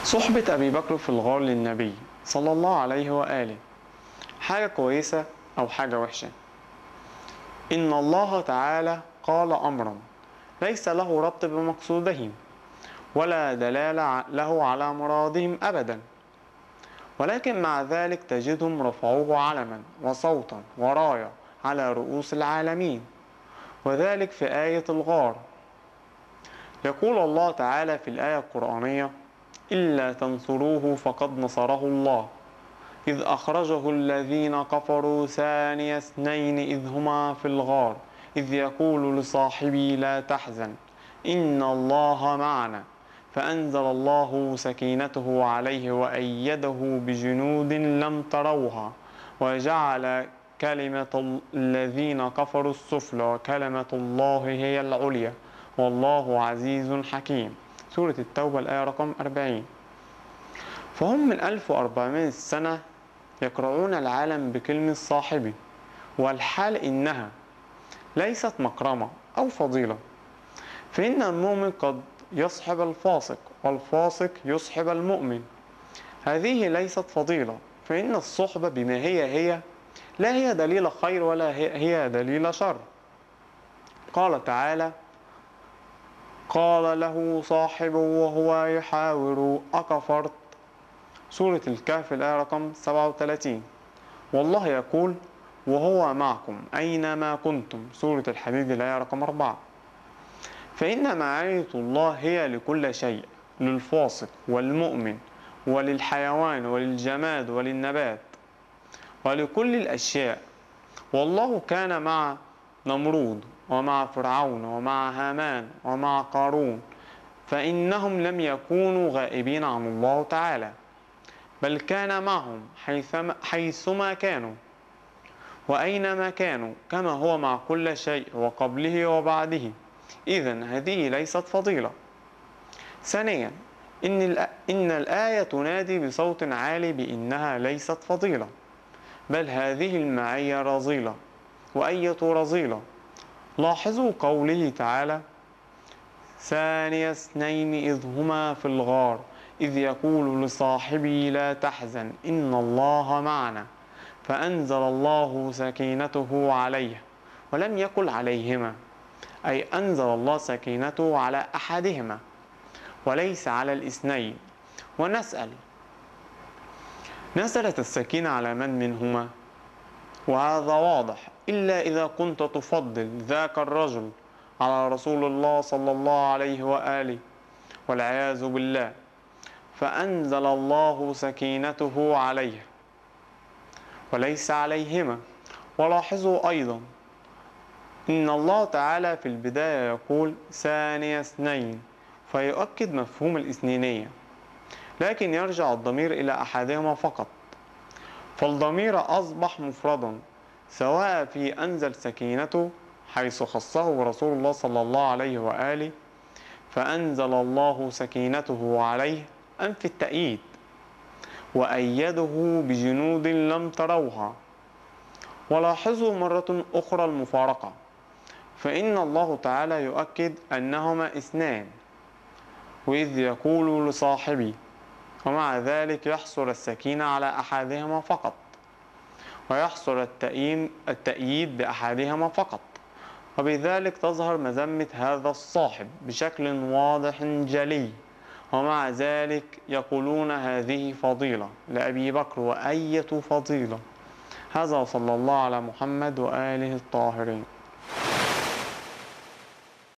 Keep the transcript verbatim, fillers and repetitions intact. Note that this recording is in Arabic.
صحبة أبي بكر في الغار للنبي صلى الله عليه وآله حاجة كويسة أو حاجة وحشة؟ إن الله تعالى قال أمرا ليس له ربط بمقصودهم ولا دلالة له على مرادهم أبدا، ولكن مع ذلك تجدهم رفعوه علما وصوتا وراية على رؤوس العالمين، وذلك في آية الغار. يقول الله تعالى في الآية القرآنية: إلا تنصروه فقد نصره الله إذ أخرجه الذين كفروا ثاني اثنين إذ هما في الغار إذ يقول لصاحبه لا تحزن إن الله معنا فأنزل الله سكينته عليه وأيده بجنود لم تروها وجعل كلمة الذين كفروا السفلى وكلمة الله هي العليا والله عزيز حكيم. سورة التوبة الآية رقم أربعين. فهم من ألف وأربعمائة سنة يقرؤون العالم بكلمة صاحبي، والحال إنها ليست مكرمة أو فضيلة، فإن المؤمن قد يصحب الفاسق والفاسق يصحب المؤمن. هذه ليست فضيلة، فإن الصحبة بما هي هي لا هي دليل خير ولا هي دليل شر. قال تعالى: قال له صاحبه وهو يحاور أكفرت. سورة الكهف الآية رقم سبعة وثلاثين. والله يقول: وهو معكم أينما كنتم. سورة الحديد الآية رقم أربعة. فإن معية الله هي لكل شيء، للفاسق والمؤمن وللحيوان وللجماد وللنبات ولكل الأشياء. والله كان مع نمرود ومع فرعون ومع هامان ومع قارون، فإنهم لم يكونوا غائبين عن الله تعالى، بل كان معهم حيثما, حيثما كانوا وأينما كانوا، كما هو مع كل شيء وقبله وبعده. إذن هذه ليست فضيلة. ثانيا، إن, إن الآية تنادي بصوت عالي بإنها ليست فضيلة، بل هذه المعية رذيلة. وأية رذيلة؟ لاحظوا قوله تعالى: ثاني اثنين إذ هما في الغار إذ يقول لصاحبه لا تحزن إن الله معنا فأنزل الله سكينته عليه. ولم يقل عليهما، أي أنزل الله سكينته على أحدهما وليس على الاثنين. ونسأل: نزلت السكينة على من منهما؟ وهذا واضح، إلا إذا كنت تفضل ذاك الرجل على رسول الله صلى الله عليه وآله والعياذ بالله، فأنزل الله سكينته عليه وليس عليهما. ولاحظوا أيضا إن الله تعالى في البداية يقول ثاني اثنين، فيؤكد مفهوم الاثنينية، لكن يرجع الضمير إلى أحدهما فقط، فالضمير أصبح مفردا، سواء في أنزل سكينته حيث خصه رسول الله صلى الله عليه وآله فأنزل الله سكينته عليه، أم في التأييد وأيده بجنود لم تروها. ولاحظوا مرة أخرى المفارقة، فإن الله تعالى يؤكد أنهما اثنان وإذ يقول لصاحبي، ومع ذلك يحصر السكينة على أحدهما فقط ويحصر التأييد بأحدهما فقط، وبذلك تظهر مذمة هذا الصاحب بشكل واضح جلي. ومع ذلك يقولون هذه فضيلة لأبي بكر، وأية فضيلة. هذا صلى الله على محمد وآله الطاهرين.